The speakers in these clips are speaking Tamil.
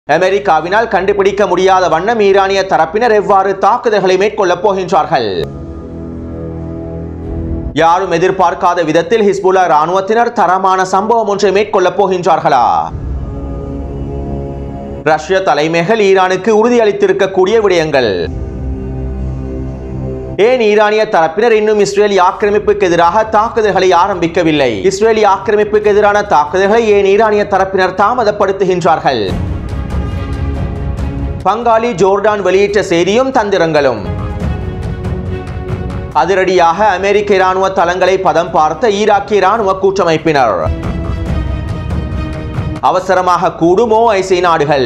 அமெரிக்காவினால் கண்டுபிடிக்க முடியாத வண்ணம் ஈரானிய தரப்பினர் எவ்வாறு தாக்குதல்களை மேற்கொள்ளப் போகின்றார்கள்? யாரும் எதிர்பார்க்காத விதத்தில் ஹிஸ்புல்லா ராணுவத்தினர் தரமான சம்பவம் ஒன்றை மேற்கொள்ளப் போகின்றார்களா? ரஷ்ய தலைமைகள் ஈரானுக்கு உறுதியளித்திருக்கக்கூடிய விடயங்கள். ஏன் ஈரானிய தரப்பினர் இன்னும் இஸ்ரேலி ஆக்கிரமிப்புக்கு எதிராக தாக்குதல்களை ஆரம்பிக்கவில்லை? இஸ்ரேலி ஆக்கிரமிப்புக்கு எதிரான தாக்குதல்களை ஏன் ஈரானிய தரப்பினர் தாமதப்படுத்துகின்றார்கள்? பங்காளி ஜோர்டான் வெளியிட்ட செய்தியும் தந்திரங்களும். அதிரடியாக அமெரிக்க இராணுவ தளங்களை பதம் பார்த்த ஈராக்கிய இராணுவ கூட்டமைப்பினர். அவசரமாக கூடும் OIC நாடுகள்.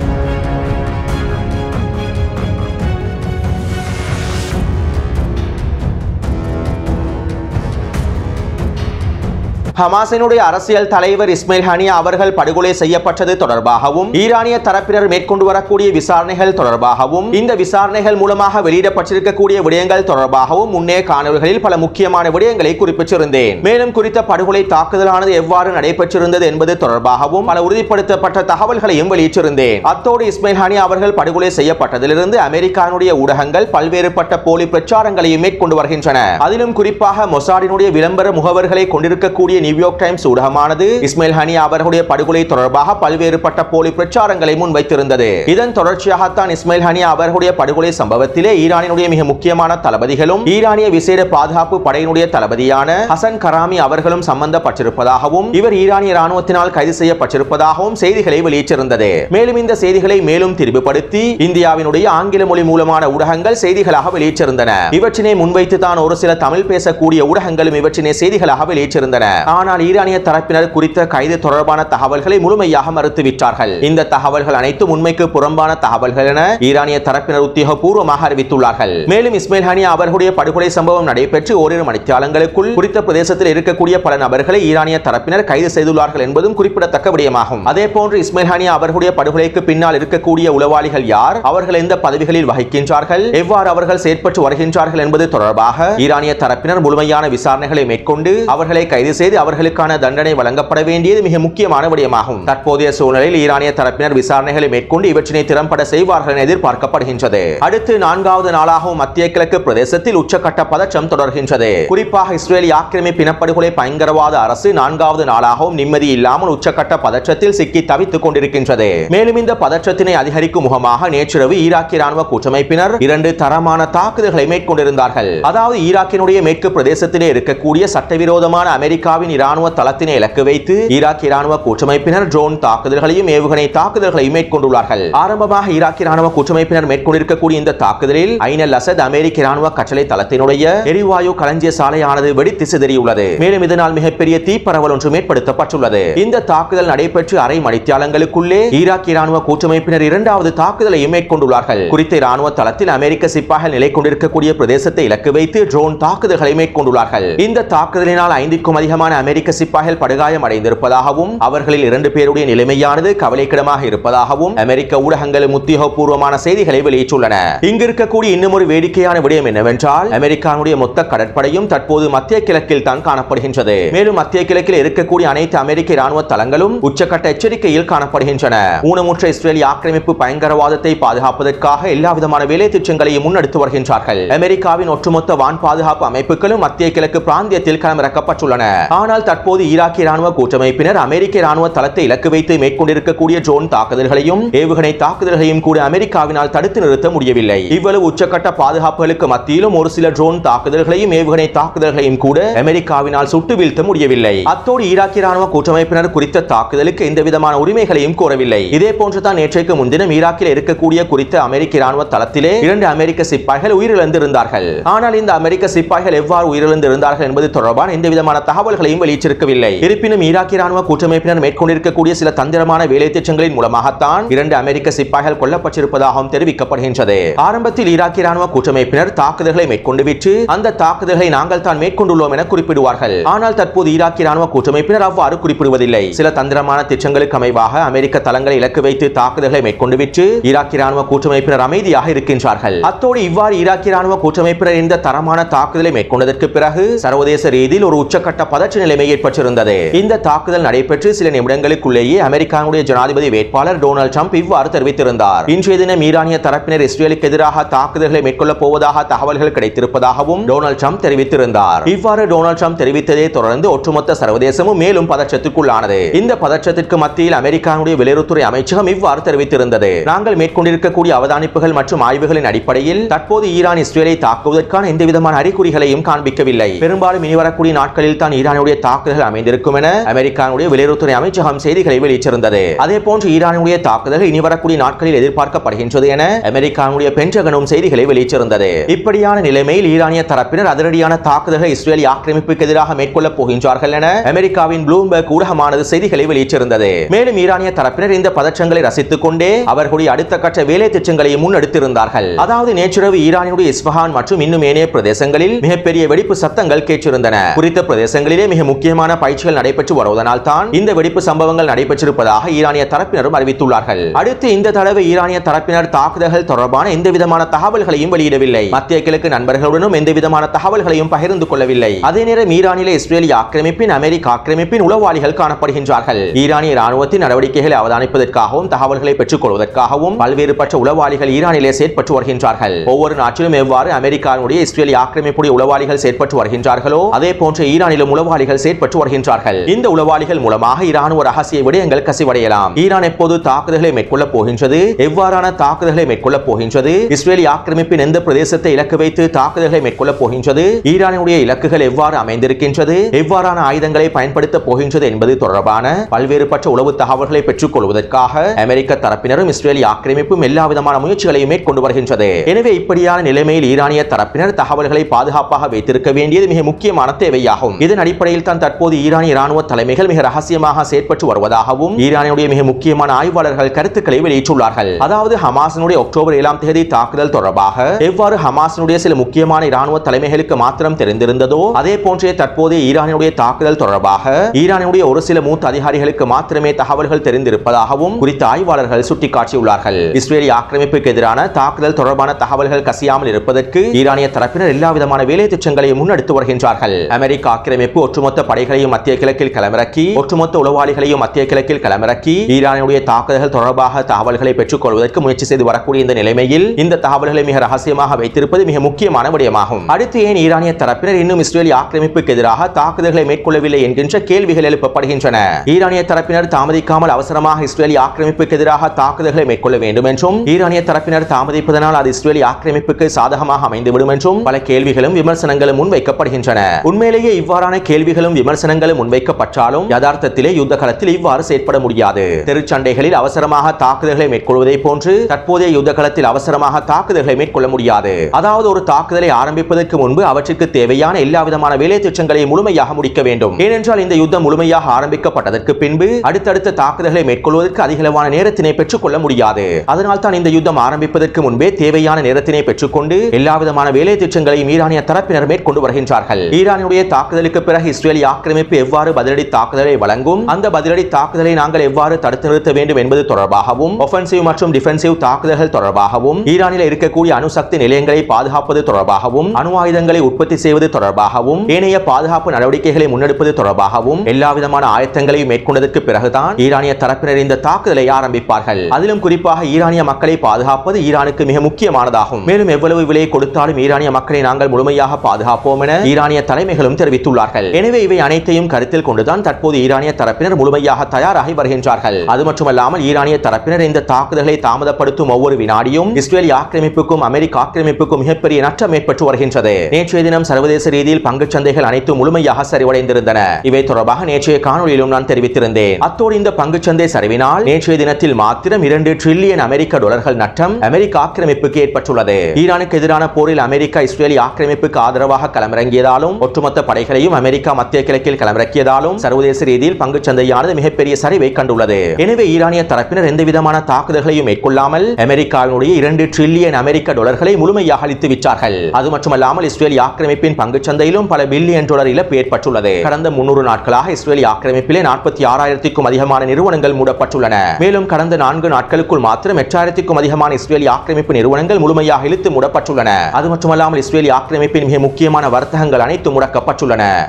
ஹமாஸினுடைய அரசியல் தலைவர் இஸ்மாயில் ஹனியா அவர்கள் படுகொலை செய்யப்பட்டது தொடர்பாகவும் ஈரானிய தரப்பினர் மேற்கொண்டு வரக்கூடிய விசாரணைகள் தொடர்பாகவும் இந்த விசாரணைகள் மூலமாக வெளியிடப்பட்டிருக்கக்கூடிய விடயங்கள் தொடர்பாகவும் முன்னே காணொளிகளில் பல முக்கியமான விடயங்களை குறிப்பிட்டிருந்தேன். மேலும் குறித்த படுகொலை தாக்குதலானது எவ்வாறு நடைபெற்றிருந்தது என்பது தொடர்பாகவும் பல உறுதிப்படுத்தப்பட்ட தகவல்களையும் வெளியிட்டிருந்தேன். அத்தோடு இஸ்மாயில் ஹனியா அவர்கள் படுகொலை செய்யப்பட்டதிலிருந்து அமெரிக்காவுடைய ஊடகங்கள் பல்வேறுபட்ட போலி பிரச்சாரங்களையும் மேற்கொண்டு வருகின்றன. அதிலும் குறிப்பாக மொசாடினுடைய விளம்பர முகவர்களை கொண்டிருக்கக்கூடிய நியூயார்க் டைம்ஸ் ஊடகமானது இஸ்மாயில் ஹனியா அவர்களுடைய படுகொலை தொடர்பாக பல்வேறுபட்ட போலி பிரச்சாரங்களை முன்வைத்திருந்தது. இதன் தொடர்ச்சியாகத்தான் இஸ்மாயில் ஹனியா அவர்களுடைய படுகொலை சம்பவத்திலே ஈரானினுடைய மிக முக்கியமான தளபதிகளும் ஈரானிய விசேட பாதுகாப்பு படையினுடைய தளபதியான ஹசன் கராமி அவர்களும் சம்பந்தப்பட்டிருப்பதாகவும் இவர் ஈரானிய ராணுவத்தினால் கைது செய்யப்பட்டிருப்பதாகவும் செய்திகளை வெளியிட்டிருந்தது. மேலும் இந்த செய்திகளை மேலும் திரிவுபடுத்தி இந்தியாவினுடைய ஆங்கில மொழி மூலமான ஊடகங்கள் செய்திகளாக வெளியிட்டிருந்தன. இவற்றினை முன்வைத்து தான் ஒரு சில தமிழ் பேசக்கூடிய ஊடகங்களும் இவற்றினை செய்திகளாக வெளியிட்டிருந்தன. ஆனால் ஈரானிய தரப்பினர் குறித்த கைது தொடர்பான தகவல்களை முழுமையாக மறுத்துவிட்டார்கள். இந்த தகவல்கள் அனைத்தும் உண்மைக்கு புறம்பான தகவல்கள் என ஈரானிய தரப்பினர் உத்தியோகபூர்வமாக அறிவித்துள்ளார்கள். மேலும் இஸ்மாயில் ஹனியா அவர்களுடைய படுகொலை சம்பவம் நடைபெற்று ஓரிரு மணித்தியாலங்களுக்குள் குறித்த பிரதேசத்தில் இருக்கக்கூடிய பல நபர்களை ஈரானிய தரப்பினர் கைது செய்துள்ளார்கள் என்பதும் குறிப்பிடத்தக்க விடயமாகும். அதே போன்று இஸ்மாயில் ஹனியா அவர்களுடைய படுகொலைக்கு பின்னால் இருக்கக்கூடிய உளவாளிகள் யார், அவர்கள் எந்த பதவிகளில் வகிக்கின்றார்கள், எவ்வாறு அவர்கள் செயற்பட்டு வருகின்றார்கள் என்பது தொடர்பாக ஈரானிய தரப்பினர் முழுமையான விசாரணைகளை மேற்கொண்டு அவர்களை கைது செய்து அவர்களுக்கான தண்டனை வழங்கப்பட வேண்டியது மிக முக்கியமான விடயமாகும். தற்போதைய சூழ்நிலையில் ஈரானிய தரப்பினர் விசாரணைகளை மேற்கொண்டு இவற்றினை திறம்பட செய்வார்கள் என எதிர்பார்க்கப்படுகின்றது. அடுத்து 4வது நாளாகவும் மத்திய கிழக்கு பிரதேசத்தில் உச்சக்கட்ட பதற்றம் தொடர்கின்றது. குறிப்பாக இஸ்ரேலி ஆக்கிரமிப்பு இனப்படுகொலை பயங்கரவாத அரசு 4வது நாளாகவும் நிம்மதி இல்லாமல் உச்சக்கட்ட பதற்றத்தில் சிக்கி தவித்துக் கொண்டிருக்கின்றது. மேலும் இந்த பதற்றத்தினை அதிகரிக்கும் முகமாக நேற்றிரவு ஈராக்கிய இராணுவ கூட்டமைப்பினர் 2 தரமான தாக்குதல்களை மேற்கொண்டிருந்தார்கள். அதாவது ஈராக்கினுடைய மேற்கு பிரதேசத்திலே இருக்கக்கூடிய சட்டவிரோதமான அமெரிக்காவின் இராணுவ தளத்தினை இலக்கு வைத்து ஈராக் இராணுவ கூட்டமைப்பினர் ட்ரோன் தாக்குதல்களையும் ஏவுகணை தாக்குதல்களையும் மேற்கொண்டுள்ளார்கள். ஆரம்பமாக ஈராக் இராணுவ கூட்டமைப்பினர் மேற்கொண்டிருக்கக்கூடிய இந்த தாக்குதலில் ஐன் அல் அசத் அமெரிக்க இராணுவ கட்டளை தளத்தினுடைய எரிவாயு களஞ்சிய சாலையானது வெடித்து சிதறியுள்ளது. மேலும் இதனால் மிகப்பெரிய தீப்பரவல் ஒன்று ஏற்படுத்தப்பட்டுள்ளது. இந்த தாக்குதல் நடைபெற்று அரை மணித்தியாலங்களுக்குள்ளே ஈராக் இராணுவ கூட்டமைப்பினர் 2வது தாக்குதலையும் மேற்கொண்டுள்ளார்கள். குறித்த இராணுவ தளத்தில் அமெரிக்க சிப்பாய்கள் நிலை கொண்டிருக்கக்கூடிய பிரதேசத்தை இலக்கு வைத்து ட்ரோன் தாக்குதல்களை மேற்கொண்டுள்ளார்கள். இந்த தாக்குதலினால் 5க்கும் அதிகமான அமெரிக்க சிப்பாய்கள் படுகாயம் அடைந்திருப்பதாகவும் அவர்களில் 2 பேருடைய நிலைமையானது கவலைக்கிடமாக இருப்பதாகவும் அமெரிக்க ஊடகங்களும் உத்தியோகபூர்வமான செய்திகளை வெளியிட்டுள்ளன. இங்கு இருக்கக்கூடிய இன்னும் ஒரு வேடிக்கையான விடயம் என்னவென்றால் அமெரிக்காவுடைய மொத்த கடற்படையும் தற்போது மத்திய கிழக்கில் தான் காணப்படுகின்றது. மேலும் மத்திய கிழக்கில் இருக்கக்கூடிய அனைத்து அமெரிக்க இராணுவ தளங்களும் உச்சக்கட்ட எச்சரிக்கையில் காணப்படுகின்றன. ஊனமுற்ற இஸ்ரேலி ஆக்கிரமிப்பு பயங்கரவாதத்தை பாதுகாப்பதற்காக எல்லா விதமான வேலை திட்டங்களையும் முன்னெடுத்து வருகின்றார்கள். அமெரிக்காவின் ஒட்டுமொத்த வான் பாதுகாப்பு அமைப்புகளும் மத்திய கிழக்கு பிராந்தியத்தில் களமிறக்கப்பட்டுள்ளன. ஆனால் தற்போது ஈராக்கிய இராணுவ கூட்டமைப்பினர் அமெரிக்க இராணுவ தளத்தை இலக்கு வைத்து மேற்கொண்டிருக்கக்கூடிய ட்ரோன் தாக்குதல்களையும் ஏவுகணை தாக்குதல்களையும் கூட அமெரிக்காவினால் தடுத்து நிறுத்த முடியவில்லை. இவ்வளவு உச்சக்கட்ட பாதுகாப்புகளுக்கு மத்தியிலும் ஒரு சில ட்ரோன் தாக்குதல்களையும் ஏவுகணை தாக்குதல்களையும் கூட அமெரிக்காவினால் சுட்டு வீழ்த்த முடியவில்லை. அத்தோடு ஈராக்கிய இராணுவ கூட்டமைப்பினர் குறித்த தாக்குதலுக்கு எந்த விதமான உரிமைகளையும் கோரவில்லை. இதே போன்றுதான் நேற்றைக்கு முன்தினம் ஈராக்கில் இருக்கக்கூடிய குறித்த அமெரிக்க இராணுவ தளத்திலே 2 அமெரிக்க சிப்பாய்கள் உயிரிழந்திருந்தார்கள். ஆனால் இந்த அமெரிக்க சிப்பாய்கள் எவ்வாறு உயிரிழந்திருந்தார்கள் என்பது தொடர்பான எந்த விதமான தகவல்களையும் வெளியிட்டிருக்கவில்லை. இருப்பினும் ஈராக்கிய இராணுவ கூட்டமைப்பினர் மேற்கொண்டிருக்கக்கூடிய சில தந்திரமான வேலை திட்டங்களின் மூலமாகத்தான் 2 அமெரிக்க சிப்பாய்கள் கொல்லப்பட்டிருப்பதாகவும் தெரிவிக்கப்படுகின்றது. ஆரம்பத்தில் ஈராக்கிய இராணுவ கூட்டமைப்பினர் தாக்குதல்களை மேற்கொண்டு விட்டு அந்த தாக்குதல்களை நாங்கள் தான் மேற்கொண்டுள்ளோம் என குறிப்பிடுவார்கள். ஆனால் தற்போது ஈராக்கிய இராணுவ கூட்டமைப்பினர் அவ்வாறு குறிப்பிடுவதில்லை. சில தந்திரமான திட்டங்களுக்கு அமைவாக அமெரிக்க தளங்களை இலக்கு வைத்து தாக்குதல்களை மேற்கொண்டு விட்டு ஈராக்கிய இராணுவ கூட்டமைப்பினர் அமைதியாக இருக்கின்றார்கள். அத்தோடு இவ்வாறு ஈராக்கிய இராணுவ கூட்டமைப்பினர் இந்த தரமான தாக்குதலை மேற்கொண்டதற்கு பிறகு சர்வதேச ரீதியில் ஒரு உச்சக்கட்ட பதற்ற நிலைமை ஏற்பட்டிருந்தது. இந்த தாக்குதல் நடைபெற்று சில நிமிடங்களுக்குள்ளேயே அமெரிக்காவுடைய ஜனாதிபதி வேட்பாளர் டொனால்ட் ட்ரம்ப் இவ்வாறு தெரிவித்திருந்தார். இன்றைய தினம் ஈரானிய தரப்பினர் இஸ்ரேலுக்கு எதிராக தாக்குதல்களை மேற்கொள்ளப் போவதாக தகவல்கள் கிடைத்திருப்பதாகவும் டொனால்ட் ட்ரம்ப் தெரிவித்திருந்தார். இவ்வாறு டொனால்ட் ட்ரம்ப் தெரிவித்ததை தொடர்ந்து ஒட்டுமொத்த சர்வதேசமும் மேலும் பதற்றத்திற்குள்ளானது. இந்த பதற்றத்திற்கு மத்தியில் அமெரிக்காவுடைய வெளியுறவுத்துறை அமைச்சகம் இவ்வாறு தெரிவித்திருந்தது. நாங்கள் மேற்கொண்டிருக்கக்கூடிய அவதானிப்புகள் மற்றும் ஆய்வுகளின் அடிப்படையில் தற்போது ஈரான் இஸ்ரேலை தாக்குவதற்கான எந்தவிதமான அறிகுறிகளையும் காண்பிக்கவில்லை. பெரும்பாலும் இனி வரக்கூடிய நாட்களில் தான் ஈரானுடைய தாக்குதல் அமைந்திருக்கும் என அமெரிக்காவுடைய வெளியுறவுத்துறை அமைச்சகம் செய்திகளை வெளியிட்டிருந்தது. அதேபோன்று ஈரானுடைய தாக்குதல் இனி வரக்கூடிய நாட்களில் எதிர்பார்க்கப்படுகின்றது என அமெரிக்காவுடைய பென்டகனும் செய்திகளை வெளியிட்டிருந்தது. இப்படியான நிலைமையில் ஈரானிய தரப்பினர் அதிரடியான தாக்குதல்களை இஸ்ரேல் ஆக்கிரமிப்புக்கு எதிராக மேற்கொள்ளப் போகின்றார்கள் என அமெரிக்காவின் ப்ளூம்பர்க் ஊடகமானது செய்திகளை வெளியிட்டிருந்தது. மேலும் ஈரானிய தரப்பினர் இந்த பதற்றங்களை ரசித்துக் கொண்டே அவர்களுடைய அடுத்த கட்ட வேலை திட்டங்களை முன்னெடுத்திருந்தார்கள். அதாவது நேற்றிரவு ஈரானுடைய இஸ்ஃபஹான் மற்றும் இன்னும் ஏனைய பிரதேசங்களில் மிகப்பெரிய வெடிப்பு சத்தங்கள் கேட்டிருந்தன. குறித்த பிரதேசங்களிலே மிக முக்கியமான பயிற்சிகள் நடைபெற்று வருவதனால் தான் இந்த வெடிப்பு சம்பவங்கள் நடைபெற்றிருப்பதாக ஈரானிய தரப்பினரும் அறிவித்துள்ளார்கள். அடுத்து இந்த தடவை ஈரானிய தரப்பினர் தாக்குதல்கள் தொடர்பான எந்தவிதமான தகவல்களையும் வெளியிடவில்லை. மத்திய கிழக்கு நண்பர்களுடனும் எந்தவிதமான தகவல்களையும் பகிர்ந்து கொள்ளவில்லை. அதே நேரம் ஈரானிலே இஸ்ரேலிய ஆக்கிரமிப்பின் அமெரிக்க ஆக்கிரமிப்பின் உளவாளிகள் காணப்படுகின்றார்கள். ஈரானிய ராணுவத்தின் நடவடிக்கைகளை அவதானிப்பதற்காகவும் தகவல்களை பெற்றுக் கொள்வதற்காகவும் பல்வேறுபட்ட உளவாளிகள் ஈரானிலே செயற்பட்டு வருகின்றார்கள். ஒவ்வொரு நாட்டிலும் எவ்வாறு அமெரிக்காவுடைய இஸ்ரேலிய ஆக்கிரமிப்புடைய உளவாளிகள் செயற்பட்டு வருகின்றார்களோ அதே போன்ற ஈரானிலும் உளவாளிகள் செயற்பட்டு வருகின்றார்கள். இந்த உளவாளிகள் மூலமாக இராணுவ ரகசிய விடயங்கள் கசிவடையலாம். ஈரான் எப்போது தாக்குதல்களை மேற்கொள்ளப் போகின்றது, எவ்வாறான தாக்குதல்களை மேற்கொள்ளப் போகின்றது, இஸ்ரேலிய ஆக்கிரமிப்பின் எந்த பிரதேசத்தை இலக்கு வைத்து தாக்குதல்களை மேற்கொள்ளப் போகின்றது, ஈரானுடைய இலக்குகள் எவ்வாறு அமைந்திருக்கின்றது, எவ்வாறான ஆயுதங்களை பயன்படுத்தப் போகின்றது என்பது தொடர்பான பல்வேறுபட்ட உளவு தகவல்களை பெற்றுக் கொள்வதற்காக அமெரிக்க தரப்பினரும் இஸ்ரேலிய ஆக்கிரமிப்பும் எல்லா விதமான முயற்சிகளையும் மேற்கொண்டு வருகின்றது. எனவே இப்படியான நிலைமையில் ஈரானிய தரப்பினர் தகவல்களை பாதுகாப்பாக வைத்திருக்க வேண்டியது மிக முக்கியமான தேவையாகும். இதன் அடிப்படையில் தான் தற்போது ஈரானிய ராணுவ தலைமைகள் மிக ரகசியமாக செயற்பட்டு வருவதாகவும் ஈரானுடைய மிக முக்கியமான ஆய்வாளர்கள் கருத்துக்களை வெளியிட்டுள்ளார்கள். அதாவது ஹமாஸினுடைய அக்டோபர் 7ஆம் தேதி தாக்குதல் தொடர்பாக எவ்வாறு ஹமாஸினுடைய சில முக்கியமான இராணுவ தலைமைகளுக்கு மாத்திரம் தெரிந்திருந்ததோ அதே போன்றே தற்போது ஈரானுடைய தாக்குதல் தொடர்பாக ஈரானுடைய ஒரு சில மூத்த அதிகாரிகளுக்கு மாத்திரமே தகவல்கள் தெரிந்திருப்பதாகவும் குறித்த ஆய்வாளர்கள் சுட்டிக்காட்டியுள்ளார்கள். இஸ்ரேலிய ஆக்கிரமிப்புக்கு எதிரான தாக்குதல் தொடர்பான தகவல்கள் கசியாமல் இருப்பதற்கு ஈரானிய தரப்பினர் எல்லா விதமான வேலை திட்டங்களையும் முன்னெடுத்து வருகின்றார்கள். அமெரிக்க ஆக்கிரமிப்பு ஒட்டுமொத்த படைகளையும் மத்திய கிழக்கில் களமிறக்கி ஒட்டுமொத்த உளவாளிகளையும் மத்திய கிழக்கில் களமிறக்கி ஈரானுடைய தாக்குதல்கள் தொடர்பாக தகவல்களை பெற்றுக் கொள்வதற்கு முயற்சி செய்து வரக்கூடிய இந்த நிலைமையில் இந்த தகவல்களை மிக ரகசியமாக வைத்திருப்பது மிக முக்கியமான விடயமாகும். அடுத்து ஏன் ஈரானிய தரப்பினர் இன்னும் இஸ்ரேலிய ஆக்கிரமிப்புக்கு எதிராக தாக்குதல்களை மேற்கொள்ளவில்லை என்கின்ற கேள்விகள் எழுப்பப்படுகின்றன. ஈரானிய தரப்பினர் தாமதிக்காமல் அவசரமாக இஸ்ரேலிய ஆக்கிரமிப்புக்கு எதிராக தாக்குதல்களை மேற்கொள்ள வேண்டும் என்றும் ஈரானிய தரப்பினர் தாமதிப்பதனால் அது இஸ்ரேலிய ஆக்கிரமிப்புக்கு சாதகமாக அமைந்துவிடும் என்றும் பல கேள்விகளும் விமர்சனங்களும் முன்வைக்கப்படுகின்றன. உண்மையிலேயே இவ்வாறான கேள்விகளும் விமர்சனங்களும் முன்வைக்கப்பட்டாலும் யதார்த்தத்திலே யுத்த களத்தில் இவ்வாறு செயற்பட முடியாது. தெருச்சண்டைகளில் அவசரமாக தாக்குதல்களை மேற்கொள்வதை போன்று தற்போதைய யுத்த களத்தில் அவசரமாக தாக்குதல்களை மேற்கொள்ள முடியாது. அதாவது ஒரு தாக்குதலை ஆரம்பிப்பதற்கு முன்பு அவற்றுக்கு தேவையான எல்லா விதமான வேலை திட்டங்களை முழுமையாக முடிக்க வேண்டும். ஏனென்றால் இந்த யுத்தம் முழுமையாக ஆரம்பிக்கப்பட்டதற்கு பின்பு அடுத்தடுத்த தாக்குதல்களை மேற்கொள்வதற்கு அதிகளவான நேரத்தினை பெற்றுக் கொள்ள முடியாது. அதனால் தான் இந்த யுத்தம் ஆரம்பிப்பதற்கு முன்பே தேவையான நேரத்தினை பெற்றுக்கொண்டு எல்லா விதமான வேலை திட்டங்களையும் ஈரானிய தரப்பினர் மேற்கொண்டு வருகின்றார்கள். ஈரானுடைய தாக்குதலுக்கு பிறகு இஸ்ரேலிய ஆக்கிரமிப்பு எவ்வாறு பதிலடி தாக்குதலை வழங்கும், அந்த பதிலடி தாக்குதலை நாங்கள் எவ்வாறு தடுத்து நிறுத்த வேண்டும் என்பது தொடர்பாகவும் ஒஃபென்சிவ் மற்றும் டிஃபென்சிவ் தாக்குதல்கள் தொடர்பாகவும் ஈரானில் இருக்கக்கூடிய அணுசக்தி நிலையங்களை பாதுகாப்பது தொடர்பாகவும் அணு ஆயுதங்களை உற்பத்தி செய்வது தொடர்பாகவும் ஏனைய பாதுகாப்பு நடவடிக்கைகளை முன்னெடுப்பது தொடர்பாகவும் எல்லா விதமான ஆயத்தங்களையும் மேற்கொண்டதற்கு பிறகுதான் ஈரானிய தரப்பினர் இந்த தாக்குதலை ஆரம்பிப்பார்கள். அதிலும் குறிப்பாக ஈரானிய மக்களை பாதுகாப்பது ஈரானுக்கு மிக முக்கியமானதாகும். மேலும் எவ்வளவு விலை கொடுத்தாலும் ஈரானிய மக்களை நாங்கள் முழுமையாக பாதுகாப்போம் என ஈரானிய தலைமைகளும் தெரிவித்துள்ளார்கள். எனவே இவை அனைத்தையும் கருத்தில் கொண்டுதான் தற்போது ஈரானிய தரப்பினர் முழுமையாக தயாராகி வருகின்றார்கள். அது மட்டுமல்லாமல் ஈரானிய தரப்பினர் இந்த தாக்குதல்களை தாமதப்படுத்தும் ஒவ்வொரு வினாடியும் இஸ்ரேலிய ஆக்கிரமிப்புக்கும் அமெரிக்க ஆக்கிரமிப்புக்கும் மிகப்பெரிய நஷ்டம் ஏற்பட்டு வருகின்றது. நேற்றைய தினம் சர்வதேச ரீதியில் பங்குச் சந்தைகள் அனைத்தும் முழுமையாக சரிவடைந்திருந்தன. இவை தொடர்பாக நேற்றைய காணொலியிலும் நான் தெரிவித்திருந்தேன். அத்தோடு இந்த பங்குச்சந்தை சரிவினால் நேற்றைய தினத்தில் மாத்திரம் 2 டிரில்லியன் அமெரிக்க டாலர்கள் நட்டம் அமெரிக்க ஆக்கிரமிப்புக்கு ஏற்பட்டுள்ளது. ஈரானுக்கு எதிரான போரில் அமெரிக்கா இஸ்ரேலிய ஆக்கிரமிப்புக்கு ஆதரவாக களமிறங்கியதாலும் ஒட்டுமொத்த படைகளையும் அமெரிக்கா மத்திய கிழக்கில் களமிறக்கியதாலும் சர்வதேச ரீதியில் பங்குச்சந்தையானது மிகப்பெரிய சரிவை கண்டுள்ளது. எனவே ஈரானிய தரப்பினர் எந்தவிதமான தாக்குதல்களையும் மேற்கொள்ளாமல் அமெரிக்காவினுடைய 2 டிரில்லியன் அமெரிக்க டாலர்களை முழுமையாக அளித்து விட்டார்கள். அது மட்டுமல்லாமல் இஸ்ரேலிய ஆக்கிரமிப்பின் பங்குச்சந்தையிலும் பல பில்லியன் டாலர் இழப்பு ஏற்பட்டுள்ளது. கடந்த 300 நாட்களாக இஸ்ரேலிய ஆக்கிரமிப்பிலே 46,000க்கும் அதிகமான நிறுவனங்கள் மூடப்பட்டுள்ளன. மேலும் கடந்த 4 நாட்களுக்குள் மாத்திரம் 8,000க்கும் அதிகமான இஸ்ரேலிய ஆக்கிரமிப்பு நிறுவனங்கள் முழுமையாக இழுத்து மூடப்பட்டுள்ளன. அது மட்டுமல்லாமல் இஸ்ரேலிய ஆக்கிரமிப்பின் மிக முக்கியமான வர்த்தகங்கள் அனைத்தும் முடக்கப்பட்டுள்ளன. அதிலும் குறிப்பாக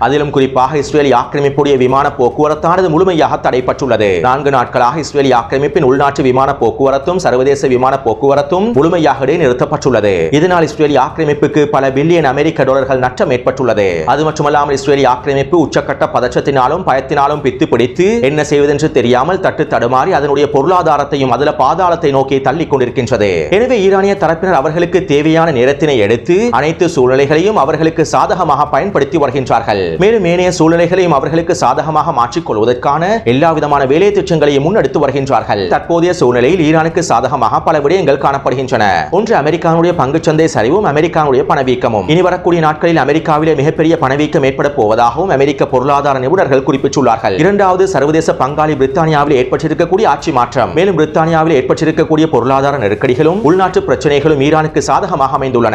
குறிப்பாக இஸ்ரேலிய ஆக்கிரமிப்புடைய விமான போக்குவரத்தானது முழுமையாக தடைப்பட்டுள்ளது. 4 நாட்களாக இஸ்ரேலிய ஆக்கிரமிப்பின் உள்நாட்டு விமான போக்குவரத்தும் சர்வதேச விமான போக்குவரத்தும் முழுமையாக இடைநிறுத்தப்பட்டுள்ளது. இதனால் இஸ்ரேலிய ஆக்கிரமிப்புக்கு பல பில்லியன் அமெரிக்க டாலர்கள் நஷ்டம் ஏற்பட்டுள்ளது. அது மட்டுமல்லாமல் இஸ்ரேலிய ஆக்கிரமிப்பு உச்சக்கட்ட பதற்றத்தினாலும் பயத்தினாலும் பித்து பிடித்து என்ன செய்வதென்று தெரியாமல் தட்டு தடுமாறி அதனுடைய பொருளாதாரத்தையும் அதில் பாதாளத்தை நோக்கி தள்ளிக் கொண்டிருக்கின்றது. எனவே ஈரானிய தரப்பினர் அவர்களுக்கு தேவையான நேரத்தினை எடுத்து அனைத்து சூழ்நிலைகளையும் அவர்களுக்கு சாதகமாக பயன்படுத்தி வருகின்றார்கள். மேலும் ஏனைய சூழ்நிலைகளையும் அவர்களுக்கு சாதகமாக மாற்றிக் கொள்வதற்கான எல்லா விதமான வேலை திட்டங்களையும் முன்னெடுத்து வருகின்றார்கள். தற்போதைய சூழ்நிலையில் ஈரானுக்கு சாதகமாக பல விடயங்கள் காணப்படுகின்றன. ஒன்று அமெரிக்காவுடைய பங்குச்சந்தை சரிவும் அமெரிக்காவுடைய பணவீக்கமும். இனி வரக்கூடிய நாட்களில் அமெரிக்காவிலே மிகப்பெரிய பணவீக்கம் ஏற்பட போவதாகவும் அமெரிக்க பொருளாதார நிபுணர்கள் குறிப்பிட்டுள்ளார்கள். இரண்டாவது சர்வதேச பங்காளி பிரித்தானியாவில் ஏற்பட்டிருக்கக்கூடிய ஆட்சி மாற்றம். மேலும் பிரித்தானியாவில் ஏற்பட்டிருக்கக்கூடிய பொருளாதார நெருக்கடிகளும் உள்நாட்டு பிரச்சனைகளும் ஈரானுக்கு சாதகமாக அமைந்துள்ளன.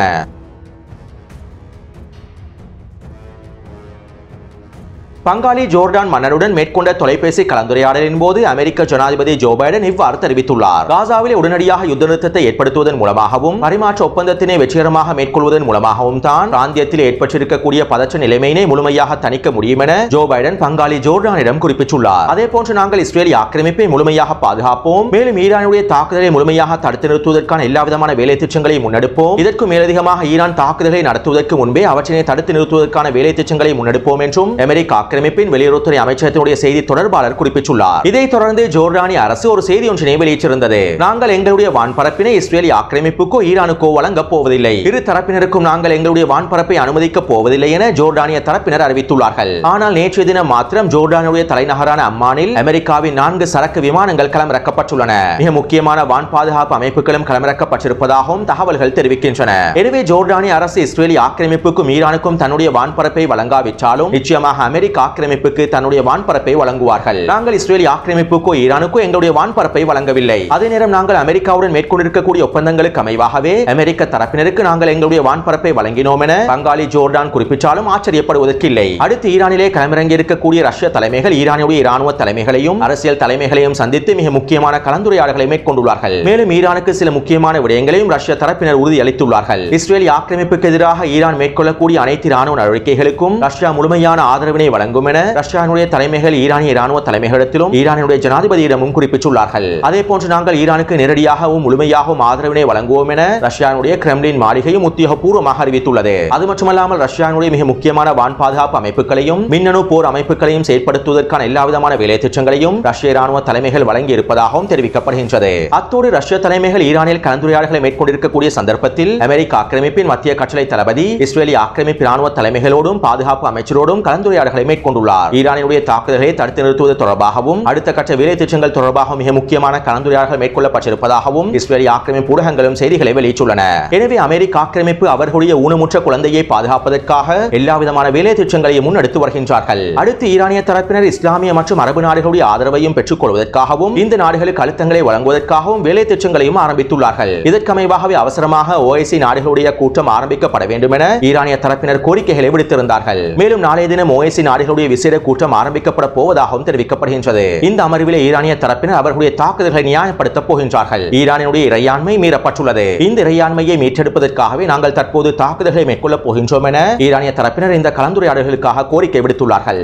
பங்காளி ஜோர்டான் மன்னருடன் மேற்கொண்ட தொலைபேசி கலந்துரையாடலின் போது அமெரிக்க ஜனாதிபதி ஜோ பைடன் இவ்வாறு தெரிவித்துள்ளார். காசாவிலே உடனடியாக யுத்த நிறுத்தத்தை ஏற்படுத்துவதன் மூலமாகவும் பரிமாற்ற ஒப்பந்தத்தினை வெற்றிகரமாக மேற்கொள்வதன் மூலமாகவும் தான் பிராந்தியத்தில் ஏற்பட்டிருக்கக்கூடிய பதற்ற நிலைமையினை முழுமையாக தணிக்க முடியும் என ஜோ பைடன் பங்காளி ஜோர்டானிடம் குறிப்பிட்டுள்ளார். அதேபோன்று நாங்கள் இஸ்ரேலிய ஆக்கிரமிப்பை முழுமையாக பாதுகாப்போம், மேலும் ஈரானுடைய தாக்குதலை முழுமையாக தடுத்து நிறுத்துவதற்கான எல்லா விதமான வேலை திட்டங்களை முன்னெடுப்போம். இதற்கு மேலதிகமாக ஈரான் தாக்குதலை நடத்துவதற்கு முன்பே அவற்றினை தடுத்து நிறுத்துவதற்கான வேலை திட்டங்களை முன்னெடுப்போம் என்றும் அமெரிக்க ஆக்கிரமிப்பின் வெளியுறவுத்துறை அமைச்சகத்தினுடைய செய்தி தொடர்பாளர் குறிப்பிட்டுள்ளார். இதைத் தொடர்ந்து ஜோர்டானிய அரசு ஒரு செய்தி ஒன்றினை வெளியிட்டிருந்தது. நாங்கள் எங்களுடைய வான்பரப்பினை இஸ்ரேலிய ஆக்கிரமிப்புக்கோ ஈரானுக்கோ வழங்கப் போவதில்லை, இரு தரப்பினருக்கும் நாங்கள் எங்களுடைய வான்பரப்பை அனுமதிக்கப் போவதில்லை என ஜோர்டானிய தரப்பினர் அறிவித்துள்ளார்கள். ஆனால் நேற்றைய தினம் மாத்திரம் ஜோர்டானுடைய தலைநகரான அம்மானில் அமெரிக்காவின் 4 சரக்கு விமானங்கள் களமிறக்கப்பட்டுள்ளன. மிக முக்கியமான வான் பாதுகாப்பு அமைப்புகளும் களமிறக்கப்பட்டிருப்பதாகவும் தகவல்கள் தெரிவிக்கின்றன. எனவே ஜோர்டானிய அரசு இஸ்ரேலிய ஆக்கிரமிப்புக்கும் ஈரானுக்கும் தன்னுடைய வான்பரப்பை வழங்காவிட்டாலும் நிச்சயமாக அமெரிக்க ஆக்கிரமிப்புக்கு தன்னுடைய வான்பரப்பை வழங்குவார்கள். நாங்கள் இஸ்ரேலிய ஆக்கிரமிப்புக்கோ ஈரானுக்கோ எங்களுடைய வான்பரப்பை வழங்கவில்லை. அதே நேரம் நாங்கள் அமெரிக்காவுடன் மேற்கொண்டிருக்கக்கூடிய ஒப்பந்தங்களுக்கு அமைவாகவே அமெரிக்க தரப்பினருக்கு நாங்கள் எங்களுடைய வான்பரப்பை வழங்கினோம் என பங்காளி ஜோர்டான் குறிப்பிட்டாலும் ஆச்சரியப்படுவதற்கு இல்லை. அடுத்து ஈரானிலே களமிறங்கி இருக்கக்கூடிய ரஷ்ய தலைமைகள் ஈரானுடைய இராணுவ தலைமைகளையும் அரசியல் தலைமைகளையும் சந்தித்து மிக முக்கியமான கலந்துரையாடல்களை மேற்கொண்டுள்ளார்கள். மேலும் ஈரானுக்கு சில முக்கியமான விடயங்களையும் ரஷ்ய தரப்பினர் உறுதியளித்துள்ளார்கள். இஸ்ரேலிய ஆக்கிரமிப்புக்கு எதிராக ஈரான் மேற்கொள்ளக்கூடிய அனைத்து இராணுவ நடவடிக்கைகளுக்கும் ரஷ்யா முழுமையான ஆதரவினை வழங்கும் என ரஷ்யாவுடைய தலைமைகள் ஈரானிய இராணுவ தலைமைகளிடத்திலும் ஈரானுடைய ஜனாதிபதியிடமும் குறிப்பிட்டுள்ளார்கள். அதே போன்று நாங்கள் ஈரானுக்கு நேரடியாகவும் முழுமையாகவும் ஆதரவினை வழங்குவோம் என ரஷ்யாவுடைய கிரெம்லின் மாளிகையும் உத்தியோகபூர்வமாக அறிவித்துள்ளது. அது மட்டுமல்லாமல் ரஷ்யாவுடைய மிக முக்கியமான வான் பாதுகாப்பு அமைப்புகளையும் மின்னணு போர் அமைப்புகளையும் செயற்படுத்துவதற்கான எல்லா விதமான வேலை திட்டங்களையும் ரஷ்ய இராணுவ தலைமைகள் வழங்கி இருப்பதாகவும் தெரிவிக்கப்படுகின்றது. அத்தோடு ரஷ்ய தலைமைகள் ஈரானில் கலந்துரையாடல்களை மேற்கொண்டிருக்கக்கூடிய சந்தர்ப்பத்தில் அமெரிக்க ஆக்கிரமிப்பின் மத்திய கட்டளை தளபதி இஸ்ரேலிய ஆக்கிரமிப்பு இராணுவ தலைமைகளோடும் பாதுகாப்பு அமைச்சரோடும் கலந்துரையாடல்களை மேற்கொண்டுள்ளார். ஈரானுடைய தாக்குதல்களை தடுத்து நிறுத்துவது தொடர்பாகவும் அடுத்த கட்ட வேலை திட்டங்கள் தொடர்பாக மிக முக்கியமான கலந்துரையாடல்கள் மேற்கொள்ளப்பட்டிருப்பதாகவும் இஸ்ரேலிய ஆக்கிரமிப்பு ஊடகங்களும் செய்திகளை வெளியிட்டுள்ளன. எனவே அமெரிக்க ஆக்கிரமிப்பு அவர்களுடைய ஊனமுற்ற குழந்தையை பாதுகாப்பதற்காக எல்லா விதமான வேலை திட்டங்களையும் முன்னெடுத்து வருகின்றார்கள். அடுத்து ஈரானிய தரப்பினர் இஸ்லாமிய மற்றும் அரபு நாடுகளுடைய ஆதரவையும் பெற்றுக் கொள்வதற்காகவும் இந்த நாடுகளுக்கு அழுத்தங்களை வழங்குவதற்காகவும் வேலை திட்டங்களையும் ஆரம்பித்துள்ளார்கள். இதற்கமைவாகவே அவசரமாக ஓஐசி நாடுகளுடைய கூட்டம் ஆரம்பிக்கப்பட வேண்டும் என ஈரானிய தரப்பினர் கோரிக்கைகளை விடுத்திருந்தார்கள். மேலும் நாளைய தினம் ஓஐசி நாடுகளுடைய விசேட கூட்டம் ஆரம்பிக்கப்பட போவதாகவும் தெரிவிக்கப்படுகின்றது. இந்த அமர்விலே ஈரானிய தரப்பினர் அவர்களுடைய தாக்குதல்களை நியாயப்படுத்தப் போகின்றார்கள். ஈரானுடைய இறையாண்மை மீறப்பட்டுள்ளது. இந்த இறையாண்மையை மீட்டெடுப்பதற்காகவே நாங்கள் தற்போது தாக்குதல்களை மேற்கொள்ளப் போகின்றோம் என ஈரானிய தரப்பினர் இந்த கலந்துரையாடல்களுக்காக கோரிக்கை விடுத்துள்ளார்கள்.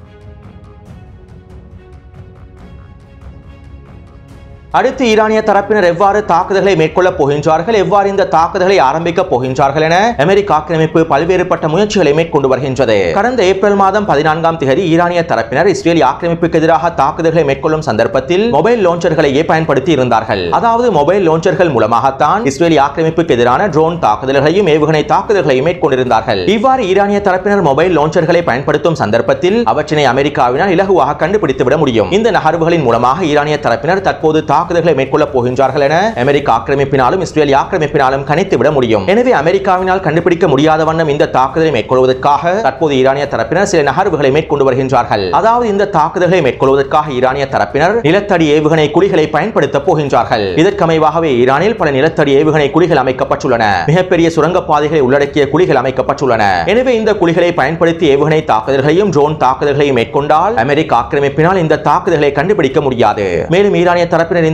அடுத்து ஈரானிய தரப்பினர் எவ்வாறு தாக்குதல்களை மேற்கொள்ளப் போகின்றார்கள், எவ்வாறு இந்த தாக்குதல்களை ஆரம்பிக்கப் போகின்றார்கள் என அமெரிக்க ஆக்கிரமிப்பு பல்வேறுபட்ட முயற்சிகளை மேற்கொண்டு வருகின்றது. கடந்த ஏப்ரல் மாதம் 14ஆம் தேதி ஈரானிய தரப்பினர் இஸ்ரேலிய ஆக்கிரமிப்புக்கு எதிராக தாக்குதல்களை மேற்கொள்ளும் சந்தர்ப்பத்தில் மொபைல் லான்ச்சர்களையே பயன்படுத்தி இருந்தார்கள். அதாவது மொபைல் லான்ச்சர்கள் மூலமாகத்தான் இஸ்ரேலிய ஆக்கிரமிப்புக்கு எதிரான ட்ரோன் தாக்குதல்களையும் ஏவுகணை தாக்குதல்களையும் மேற்கொண்டிருந்தார்கள். இவ்வாறு ஈரானிய தரப்பினர் மொபைல் லான்ச்சர்களை பயன்படுத்தும் சந்தர்ப்பத்தில் அவற்றினை அமெரிக்காவினால் இலகுவாக கண்டுபிடித்துவிட முடியும். இந்த நகர்வுகளின் மூலமாக ஈரானிய தரப்பினர் தற்போது தாக்குதல்களை மேற்கொள்ளப் போகின்றார்கள் என அமெரிக்க ஆக்கிரமிப்பினாலும் இஸ்ரேலிய ஆக்கிரமிப்பினாலும் கணித்துவிட முடியும். எனவே அமெரிக்காவினால் கண்டுபிடிக்க முடியாத வண்ணம் இந்த தாக்குதலை மேற்கொள்வதற்காக தற்போது ஈரானிய தரப்பினர் சில நகர்வுகளை மேற்கொண்டு வருகின்றார்கள். அதாவது இந்த தாக்குதல்களை மேற்கொள்வதற்காக ஈரானிய தரப்பினர் நிலத்தடி ஏவுகணை குழிகளை பயன்படுத்த போகின்றார்கள். இதற்கமைவாகவே ஈரானில் பல நிலத்தடி ஏவுகணை குழிகள் அமைக்கப்பட்டுள்ளன. மிகப்பெரிய சுரங்கப்பாதைகளை உள்ளடக்கிய குழிகள் அமைக்கப்பட்டுள்ளன. எனவே இந்த குழிகளை பயன்படுத்தி ஏவுகணை தாக்குதல்களையும் ட்ரோன் தாக்குதல்களையும் மேற்கொண்டால் அமெரிக்க ஆக்கிரமிப்பினால் இந்த தாக்குதல்களை கண்டுபிடிக்க முடியாது. மேலும் ஈரானிய தரப்பினர் இந்த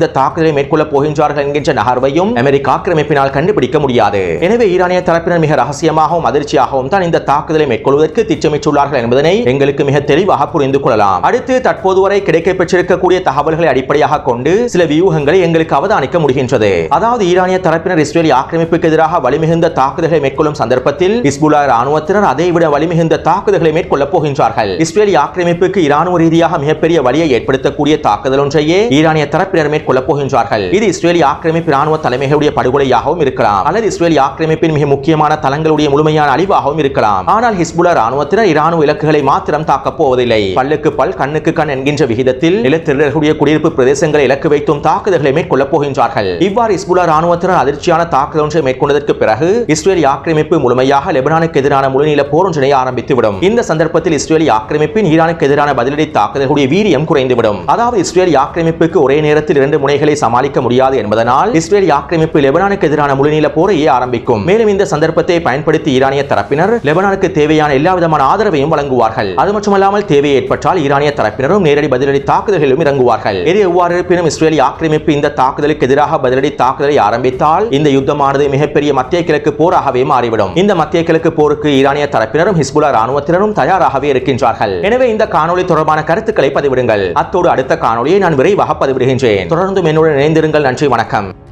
இந்த தாக்குதலை மேற்கொள்ள போகின்றார்கள் என்கின்ற நகர்வையும் அமெரிக்க ஆக்கிரமிப்பினால் கண்டுபிடிக்க முடியாது. எனவே ஈரானிய தரப்பினர் மிக ரகசியமாகவும் அதிர்ச்சியாகவும் தான் இந்த தாக்குதலை மேற்கொள்வதற்கு திட்டமிட்டுள்ளார்கள் என்பதனை எங்களுக்கு மிக தெளிவாக புரிந்து கொள்ளலாம். அடுத்து தற்போது வரை கிடைக்கப்பெற்றிருக்கக்கூடிய தகவல்களை அடிப்படையாக கொண்டு சில வியூகங்களை எங்களுக்கு அவதானிக்க முடிகின்றது. அதாவது ஈரானிய தரப்பினர் இஸ்ரேலிய ஆக்கிரமிப்புக்கு எதிராக வலிமிகுந்த தாக்குதல்களை மேற்கொள்ளும் சந்தர்ப்பத்தில் ஹிஸ்புல்லா ராணுவத்தினர் அதைவிட வலிமிகுந்த தாக்குதல்களை மேற்கொள்ளப் போகின்றார்கள். இஸ்ரேலிய ஆக்கிரமிப்புக்கு இராணுவ ரீதியாக மிகப்பெரிய வலியை ஏற்படுத்தக்கூடிய தாக்குதல் ஒன்றையே ஈரானிய தரப்பினர் மேற்கொள்ளப் போகின்றார்கள். இது இஸ்ரேலிய ஆக்கிரமிப்பு ராணுவ தலைமைகளுடைய படுகொலையாகவும் இருக்கலாம், அல்லது இஸ்ரேலிய ஆக்கிரமிப்பின் மிக முக்கியமான தளங்களுடைய முழுமையான அழிவாகவும் இருக்கலாம். ஆனால் ஹிஸ்புல்லா ராணுவத்தினர் இராணுவ இலக்குகளை மாத்திரம் தாக்கப் போவதில்லை. பல்லுக்கு பல் கண்ணுக்கு கண் என்கின்ற விகிதத்தில் நிலத்திரர்களுடைய குடியிருப்பு பிரதேசங்களை இலக்கு வைத்தும் தாக்குதல்களை மேற்கொள்ளப் போகின்றார்கள். இவ்வாறு ஹிஸ்புல்லா ராணுவத்தினர் அதிர்ச்சியான தாக்குதல் ஒன்றை மேற்கொண்டதற்கு பிறகு இஸ்ரேலிய ஆக்கிரமிப்பு முழுமையாக லெபனானுக்கு எதிரான முழுநீள போர் ஒன்றினை ஆரம்பித்துவிடும். இந்த சந்தர்ப்பத்தில் இஸ்ரேலிய ஆக்கிரமிப்பின் ஈரானுக்கு எதிரான பதிலடி தாக்குதல்களுடைய வீரியம் குறைந்துவிடும். அதாவது இஸ்ரேலிய ஆக்கிரமிப்புக்கு ஒரே நேரத்தில் இரண்டு முனைகளை சமாளிக்க முடியாது என்பதனால் இஸ்ரேலிய ஆக்கிரமிப்பு லெபனானுக்கு எதிரான முழுநீள போரையே ஆரம்பிக்கும். மேலும் இந்த சந்தர்ப்பத்தை பயன்படுத்தி ஈரானிய தரப்பினர் லெபனானுக்கு தேவையான எல்லா விதமான ஆதரவையும் வழங்குவார்கள். அது மட்டுமல்லாமல் தேவை ஏற்பட்டால் ஈரானிய தரப்பினரும் நேரடி பதிலடி தாக்குதல்களிலும் இறங்குவார்கள். இது எவ்வாறு இருப்பினும் இஸ்ரேலிய ஆக்கிரமிப்பு இந்த தாக்குதலுக்கு எதிராக பதிலடி தாக்குதலை ஆரம்பித்தால் இந்த யுத்தமானது மிகப்பெரிய மத்திய கிழக்கு போராகவே மாறிவிடும். இந்த மத்திய கிழக்கு போருக்கு ஈரானிய தரப்பினரும் ஹிஸ்புல்லா ராணுவத்தினரும் தயாராகவே இருக்கின்றார்கள். எனவே இந்த காணொளி தொடர்பான கருத்துக்களை பதிவிடுங்கள். அத்தோடு அடுத்த காணொளியை நான் விரைவாக பதிவிடுகின்றேன். தொடர்ந்து என்னுடன் இணைந்திருங்கள். நன்றி, வணக்கம்.